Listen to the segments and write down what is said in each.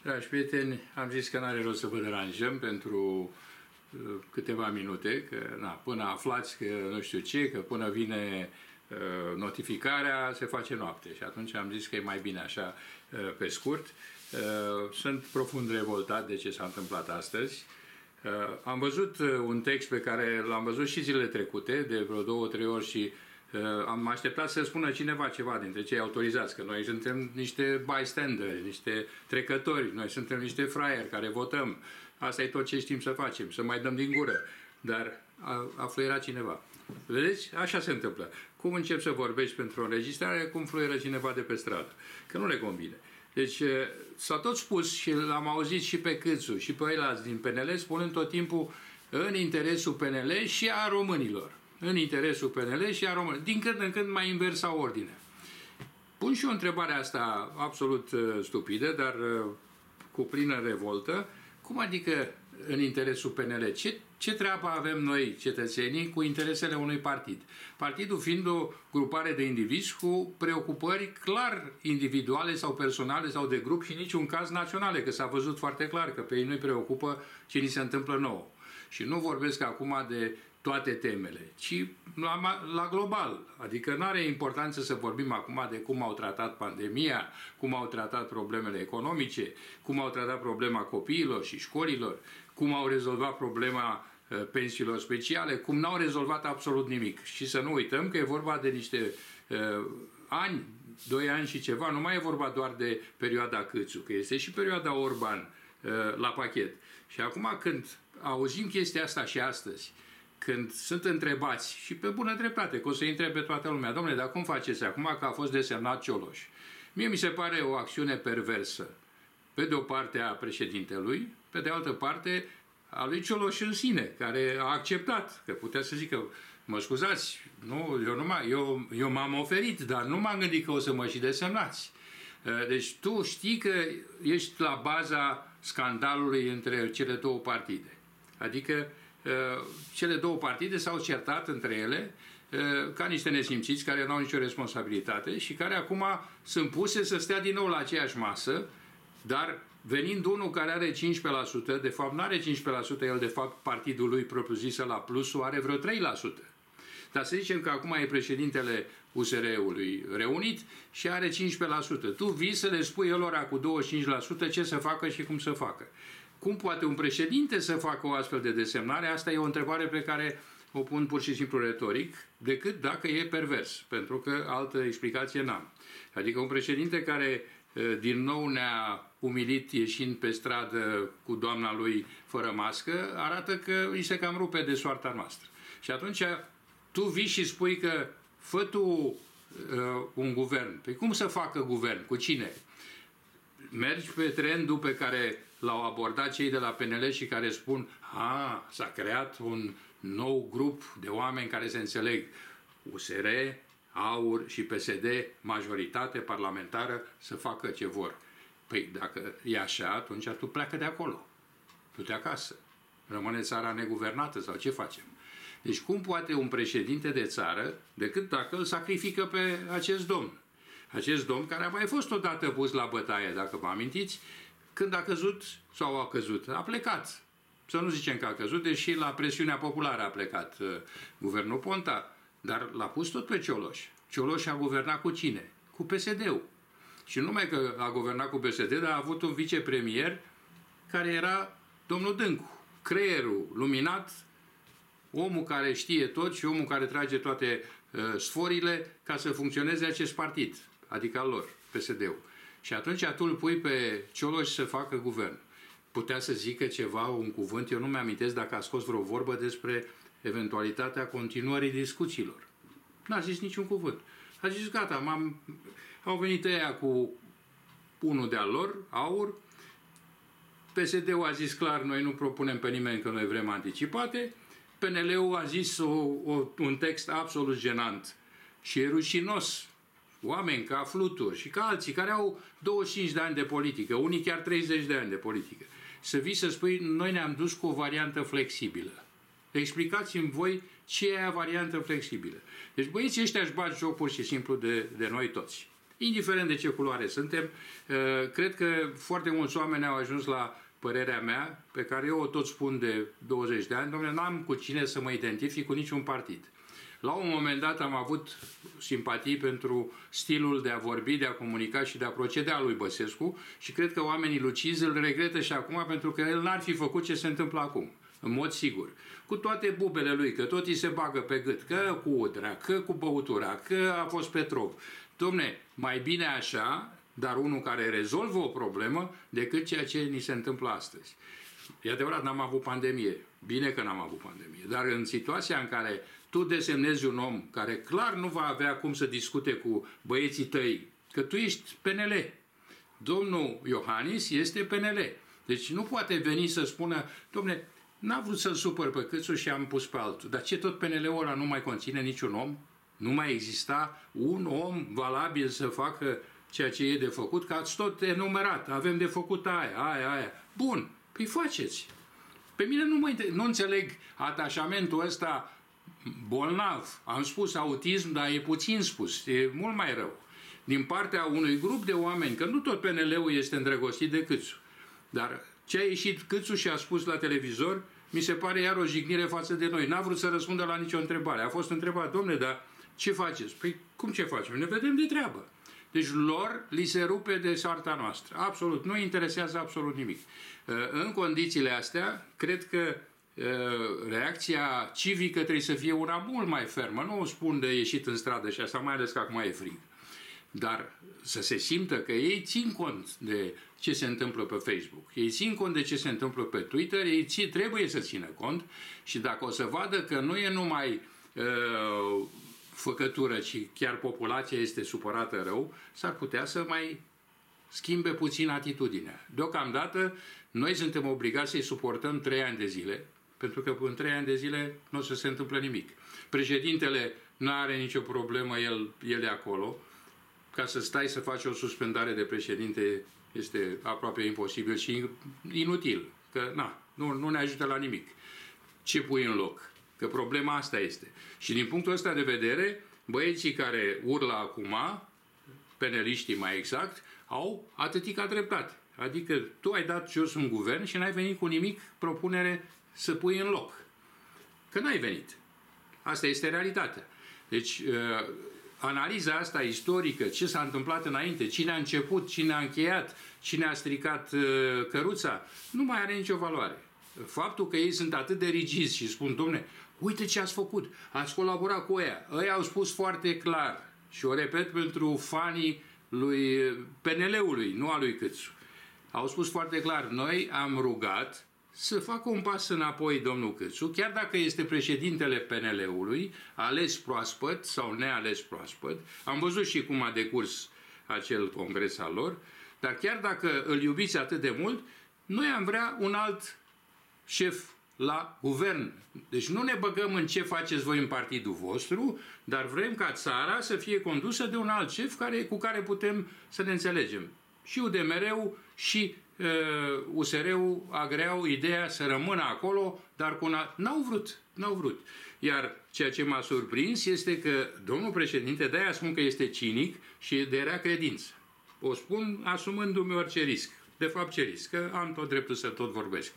Dragi prieteni, am zis că n-are rost să vă deranjăm pentru câteva minute, că până aflați că nu știu ce, că până vine notificarea, se face noapte. Și atunci am zis că e mai bine așa, pe scurt. Sunt profund revoltat de ce s-a întâmplat astăzi. Am văzut un text pe care l-am văzut și zilele trecute, de vreo 2-3 ori, și am așteptat să spună cineva ceva dintre cei autorizați, că noi suntem niște bystanderi, niște trecători, noi suntem niște fraieri care votăm. Asta e tot ce știm să facem, să mai dăm din gură. Dar a fluierat cineva. Vedeți? Așa se întâmplă. Cum începi să vorbești pentru o înregistrare, cum fluieră cineva de pe stradă. Că nu le convine. Deci s-a tot spus și l-am auzit și pe Câțu și pe ăilalți din PNL spunând tot timpul în interesul PNL și a românilor. În interesul PNL și a românilor. Din când în când mai inversa ordine. Pun și o întrebare asta absolut stupidă, dar cu plină revoltă. Cum adică în interesul PNL? Ce treabă avem noi, cetățenii, cu interesele unui partid? Partidul fiind o grupare de indivizi cu preocupări clar individuale sau personale sau de grup și în niciun caz naționale, că s-a văzut foarte clar că pe ei nu-i preocupă ce ni se întâmplă nouă. Și nu vorbesc acum de toate temele, ci la global. Adică nu are importanță să vorbim acum de cum au tratat pandemia, cum au tratat problemele economice, cum au tratat problema copiilor și școlilor, cum au rezolvat problema pensiilor speciale, cum n-au rezolvat absolut nimic. Și să nu uităm că e vorba de niște ani, 2 ani și ceva, nu mai e vorba doar de perioada Câțu, că este și perioada Orban la pachet. Și acum când auzim chestia asta și astăzi, când sunt întrebați, și pe bună dreptate, că o să întrebe toată lumea, domnule, dar cum faceți acum că a fost desemnat Cioloș? Mie mi se pare o acțiune perversă, pe de o parte a președintelui, pe de altă parte a lui Cioloș în sine, care a acceptat, că putea să zică, mă scuzați, eu m-am oferit, dar nu m-am gândit că o să mă și desemnați. Deci tu știi că ești la baza scandalului între cele două partide. Adică cele două partide s-au certat între ele ca niște nesimțiți care nu au nicio responsabilitate și care acum sunt puse să stea din nou la aceeași masă, dar venind unul care are 15%, de fapt nu are 15%, el de fapt partidul lui propriu-zisă la plusul are vreo 3%. Dar să zicem că acum e președintele USR-ului reunit și are 15%. Tu vii să le spui elora cu 25% ce să facă și cum să facă. Cum poate un președinte să facă o astfel de desemnare? Asta e o întrebare pe care o pun pur și simplu retoric, decât dacă e pervers, pentru că altă explicație n-am. Adică un președinte care din nou ne-a umilit ieșind pe stradă cu doamna lui fără mască, arată că îi se cam rupe de soarta noastră. Și atunci tu vii și spui că fă tu un guvern. Păi cum să facă guvern? Cu cine? Mergi pe trendul pe care l-au abordat cei de la PNL și care spun s-a creat un nou grup de oameni care se înțeleg. USR, AUR și PSD, majoritate parlamentară, să facă ce vor. Păi dacă e așa, atunci tu pleacă de acolo. Du-te acasă. Rămâne țara neguvernată sau ce facem? Deci cum poate un președinte de țară, decât dacă îl sacrifică pe acest domn? Acest domn care a mai fost odată pus la bătaie, dacă vă amintiți, când a căzut sau a căzut, a plecat. Să nu zicem că a căzut, deși la presiunea populară a plecat guvernul Ponta, dar l-a pus tot pe Cioloș. Cioloș a guvernat cu cine? Cu PSD-ul. Și nu numai că a guvernat cu PSD, dar a avut un vicepremier care era domnul Dâncu, creierul luminat, omul care știe tot și omul care trage toate sforile ca să funcționeze acest partid, adică al lor, PSD-ul. Și atunci tu îl pui pe Cioloș să facă guvern. Putea să zică ceva, un cuvânt, eu nu mi-amintesc dacă a scos vreo vorbă despre eventualitatea continuării discuțiilor. N-a zis niciun cuvânt. A zis, gata, au venit ăia cu unul de-al lor, AUR, PSD-ul a zis clar, noi nu propunem pe nimeni că noi vrem anticipate, PNL-ul a zis un text absolut jenant și e rușinos. Oameni ca Flutur și ca alții care au 25 de ani de politică, unii chiar 30 de ani de politică, să vii să spui, noi ne-am dus cu o variantă flexibilă. Explicați-mi voi ce e aia variantă flexibilă. Deci băieții ăștia își bat joc pur și simplu de noi toți. indiferent de ce culoare suntem. Cred că foarte mulți oameni au ajuns la părerea mea, pe care eu o tot spun de 20 de ani, dom'le, n-am cu cine să mă identific cu niciun partid. La un moment dat am avut simpatii pentru stilul de a vorbi, de a comunica și de a proceda lui Băsescu și cred că oamenii lucizi îl regretă și acum pentru că el n-ar fi făcut ce se întâmplă acum, în mod sigur. Cu toate bubele lui, că tot îi se bagă pe gât, că cu udrea, că cu băutura, că a fost Petrov. Dom'le, mai bine așa, dar unul care rezolvă o problemă decât ceea ce ni se întâmplă astăzi. E adevărat, n-am avut pandemie. Bine că n-am avut pandemie. Dar în situația în care tu desemnezi un om care clar nu va avea cum să discute cu băieții tăi, că tu ești PNL. Domnul Iohannis este PNL. Deci nu poate veni să spună, dom'le, n-a vrut să-l supăr pe Câțu și am pus pe altul. Dar ce, tot PNL-ul ăla nu mai conține niciun om? Nu mai exista un om valabil să facă ceea ce e de făcut, că ați tot enumerat. Avem de făcut aia. Bun, păi faceți. Pe mine nu înțeleg atașamentul ăsta bolnav. Am spus autism, dar e puțin spus. E mult mai rău. Din partea unui grup de oameni, că nu tot PNL-ul este îndrăgostit de Câțu. Dar ce a ieșit Câțu și a spus la televizor, mi se pare iar o jignire față de noi. N-a vrut să răspundă la nicio întrebare. A fost întrebat, dom'le, dar ce faceți? Păi cum ce facem? Ne vedem de treabă. Deci lor li se rupe de soarta noastră. Absolut. Nu interesează absolut nimic. În condițiile astea, cred că reacția civică trebuie să fie una mult mai fermă. Nu o spun de ieșit în stradă și asta, mai ales că acum e frig. Dar să se simtă că ei țin cont de ce se întâmplă pe Facebook, ei țin cont de ce se întâmplă pe Twitter, ei trebuie să țină cont și dacă o să vadă că nu e numai făcătură, ci chiar populația este supărată rău, s-ar putea să mai schimbe puțin atitudinea. Deocamdată, noi suntem obligați să-i suportăm 3 ani de zile, pentru că în 3 ani de zile nu o să se întâmple nimic. Președintele nu are nicio problemă, el e acolo. Ca să stai să faci o suspendare de președinte este aproape imposibil și inutil, că nu ne ajută la nimic. Ce pui în loc? Că problema asta este. Și din punctul ăsta de vedere, băieții care urlă acum, peneliștii mai exact, au atâtica dreptate. Adică tu ai dat jos un guvern și n-ai venit cu nimic propunere să pui în loc. Că n-ai venit. Asta este realitatea. Deci, analiza asta istorică, ce s-a întâmplat înainte, cine a început, cine a încheiat, cine a stricat căruța, nu mai are nicio valoare. Faptul că ei sunt atât de rigizi și spun, dom'le, uite ce ați făcut, ați colaborat cu ăia. Ăia au spus foarte clar și o repet pentru fanii lui PNL-ului, nu a lui Câțu. Au spus foarte clar, noi am rugat să facă un pas înapoi domnul Câțu, chiar dacă este președintele PNL-ului, ales proaspăt sau neales proaspăt. Am văzut și cum a decurs acel congres al lor, dar chiar dacă îl iubiți atât de mult, noi am vrea un alt șef la guvern. Deci nu ne băgăm în ce faceți voi în partidul vostru, dar vrem ca țara să fie condusă de un alt șef cu care putem să ne înțelegem. Și UDMR-ul și USR-ul agreau ideea să rămână acolo, dar n-au vrut. Iar ceea ce m-a surprins este că domnul președinte, de-aia spun că este cinic și de rea credință. O spun asumându-mi orice risc. De fapt ce risc? Că am tot dreptul să tot vorbesc.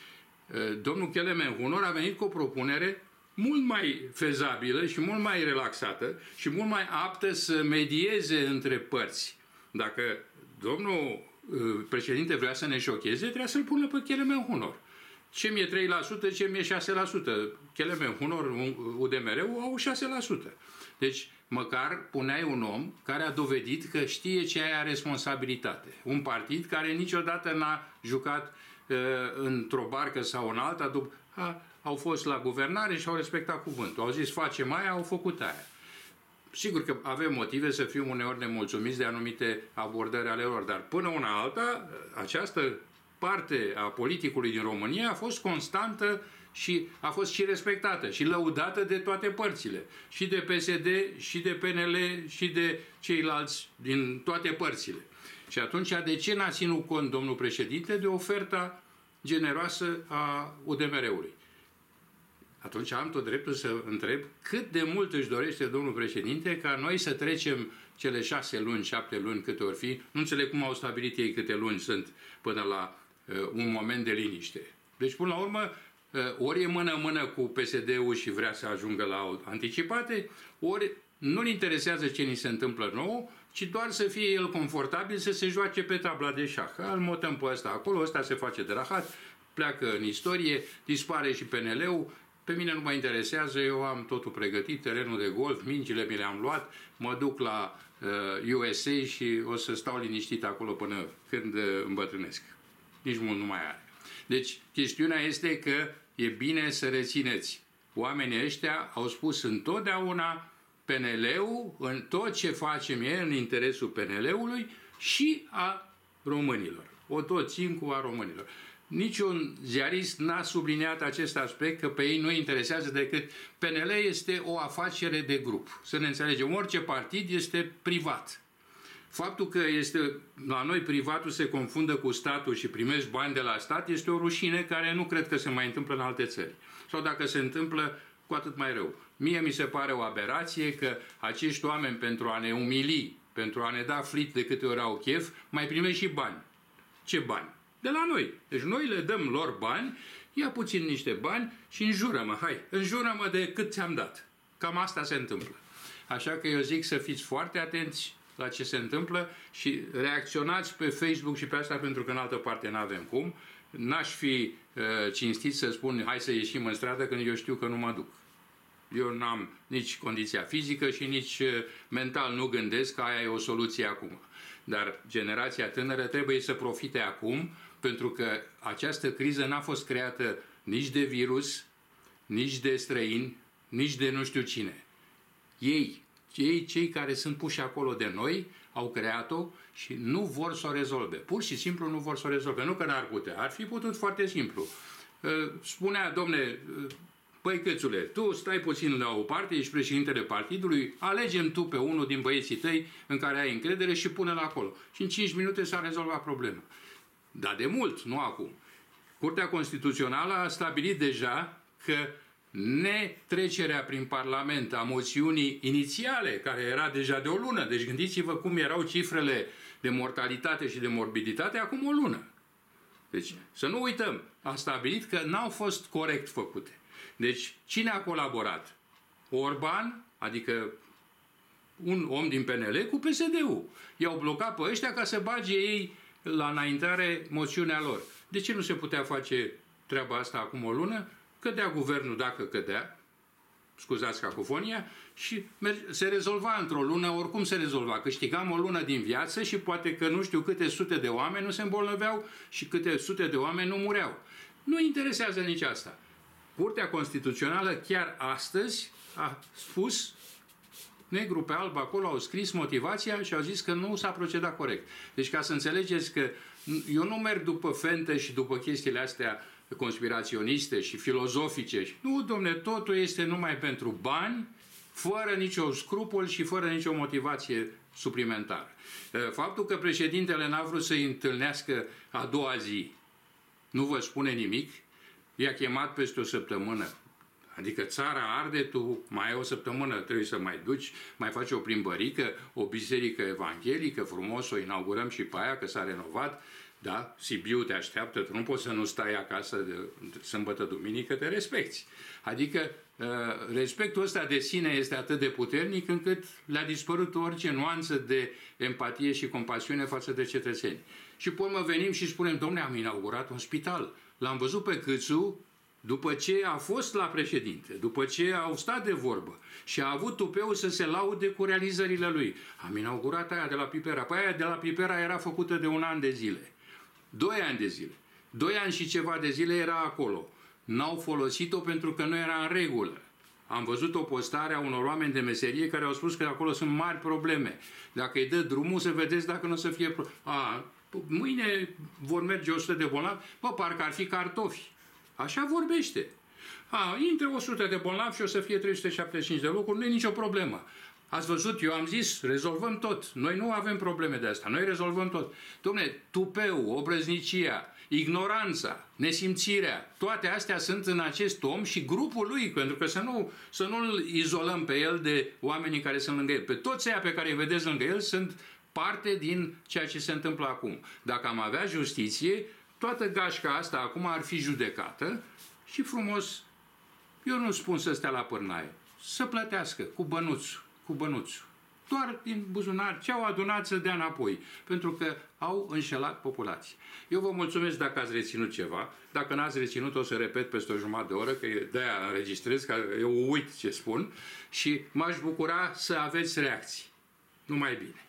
Domnul Kelemen-Hunor a venit cu o propunere mult mai fezabilă și mult mai relaxată și mult mai aptă să medieze între părți. Dacă domnul președinte vrea să ne șocheze, trebuie să-l pună pe Kelemen-Hunor. Ce mi-e 3%, ce mi-e 6%. Kelemen-Hunor, UDMR-ul au 6%. Deci, măcar puneai un om care a dovedit că știe ce aia responsabilitate. Un partid care niciodată n-a jucat într-o barcă sau în alta, au fost la guvernare și au respectat cuvântul. Au zis facem aia, au făcut aia. Sigur că avem motive să fim uneori nemulțumiți de anumite abordări ale lor, dar până una alta, această parte a politicului din România a fost constantă și a fost și respectată și lăudată de toate părțile. Și de PSD, și de PNL, și de ceilalți din toate părțile. Și atunci, de ce n-a ținut cont domnul președinte de oferta generoasă a UDMR-ului? atunci am tot dreptul să întreb cât de mult își dorește domnul președinte ca noi să trecem cele 6 luni, 7 luni, câte ori fi. Nu înțeleg cum au stabilit ei câte luni sunt până la un moment de liniște. Deci, până la urmă, ori e mână-mână cu PSD-ul și vrea să ajungă la anticipate, ori nu-l interesează ce ni se întâmplă nou, ci doar să fie el confortabil să se joace pe tabla de șah. Îl mutăm pe ăsta acolo, ăsta se face de rahat, pleacă în istorie, dispare și PNL-ul. Pe mine nu mă interesează, eu am totul pregătit, terenul de golf, mingile mi le-am luat, mă duc la USA și o să stau liniștit acolo până când îmbătrânesc. Nici mult nu mai are. Deci, chestiunea este că e bine să rețineți. Oamenii ăștia au spus întotdeauna PNL-ul, în tot ce facem e în interesul PNL-ului și a românilor. O tot țin cu a românilor. Niciun ziarist n-a subliniat acest aspect, că pe ei nu interesează decât PNL este o afacere de grup. Să ne înțelegem, orice partid este privat. Faptul că la noi privatul se confundă cu statul și primești bani de la stat este o rușine care nu cred că se mai întâmplă în alte țări. Sau dacă se întâmplă, cu atât mai rău. Mie mi se pare o aberație că acești oameni, pentru a ne umili, pentru a ne da flit de câte ori au chef, mai primești și bani. Ce bani? De la noi. Deci noi le dăm lor bani, ia puțin niște bani și înjură-mă, hai, înjură-mă de cât ți-am dat. Cam asta se întâmplă. Așa că eu zic să fiți foarte atenți la ce se întâmplă și reacționați pe Facebook și pe asta, pentru că în altă parte n-avem cum. N-aș fi cinstit să spun hai să ieșim în stradă când eu știu că nu mă duc. Eu n-am nici condiția fizică și nici mental nu gândesc că aia e o soluție acum. Dar generația tânără trebuie să profite acum, pentru că această criză n-a fost creată nici de virus, nici de străini, nici de nu știu cine. Cei care sunt puși acolo de noi, au creat-o și nu vor să o rezolve. Pur și simplu nu vor să o rezolve. Nu că n-ar putea. Ar fi putut foarte simplu. Spunea, domne, păi Cățule, tu stai puțin la o parte, ești președintele partidului, alegem tu pe unul din băieții tăi în care ai încredere și pune-l acolo. Și în 5 minute s-a rezolvat problema. Dar de mult, nu acum. Curtea Constituțională a stabilit deja că netrecerea prin Parlament a moțiunii inițiale, care era deja de o lună, deci gândiți-vă cum erau cifrele de mortalitate și de morbiditate acum o lună. Deci, să nu uităm, a stabilit că n-au fost corect făcute. Deci, cine a colaborat? Orban, adică un om din PNL, cu PSD-ul. I-au blocat pe ăștia ca să bage ei la înaintare moțiunea lor. De ce nu se putea face treaba asta acum o lună? Cădea guvernul dacă cădea, scuzați cacofonia, și se rezolva într-o lună, oricum se rezolva. Câștigam o lună din viață și poate că nu știu câte sute de oameni nu se îmbolnăveau și câte sute de oameni nu mureau. Nu interesează nici asta. Curtea Constituțională chiar astăzi a spus, negru pe alb acolo, au scris motivația și au zis că nu s-a procedat corect. Deci ca să înțelegeți că eu nu merg după fente și după chestiile astea conspiraționiste și filozofice. Nu, domne, totul este numai pentru bani, fără nicio scrupul și fără nicio motivație suplimentară. Faptul că președintele n-a vrut să-i întâlnească a doua zi, nu vă spune nimic, i-a chemat peste o săptămână. Adică țara arde, tu mai ai o săptămână, trebuie să mai duci, mai faci o plimbărică, o biserică evanghelică, frumos, o inaugurăm și pe aia, că s-a renovat. Da? Sibiu te așteaptă, tu nu poți să nu stai acasă de sâmbătă, duminică, te respecti. Adică respectul ăsta de sine este atât de puternic încât le-a dispărut orice nuanță de empatie și compasiune față de cetățeni. Și pe urmă venim și spunem, dom'le, am inaugurat un spital. L-am văzut pe Câțu după ce a fost la președinte, după ce au stat de vorbă și a avut tupeul să se laude cu realizările lui. Am inaugurat aia de la Pipera. Păi aia de la Pipera era făcută de 1 an de zile. 2 ani de zile. 2 ani și ceva de zile era acolo. N-au folosit-o pentru că nu era în regulă. Am văzut o postare a unor oameni de meserie care au spus că acolo sunt mari probleme. Dacă îi dă drumul, să vedeți dacă nu o să fie... Mâine vor merge 100 de bolnavi, parcă ar fi cartofi. Așa vorbește. Intră 100 de bolnavi și o să fie 375 de locuri, nu e nicio problemă. Ați văzut, eu am zis, rezolvăm tot. Noi nu avem probleme de asta, noi rezolvăm tot. Dom'le, tupeu, obrăznicia, ignoranța, nesimțirea, toate astea sunt în acest om și grupul lui, pentru că să nu-l izolăm pe el de oamenii care sunt lângă el. Pe toți aia pe care îi vedeți lângă el sunt parte din ceea ce se întâmplă acum. Dacă am avea justiție, toată gașca asta acum ar fi judecată și frumos, eu nu spun să stea la pârnaie, să plătească cu bănuțul. Doar din buzunar ce au adunat să dea înapoi, pentru că au înșelat populația. Eu vă mulțumesc dacă ați reținut ceva. Dacă n-ați reținut, o să repet peste o jumătate de oră, că de-aia înregistrez, că eu uit ce spun și m-aș bucura să aveți reacții. Numai bine!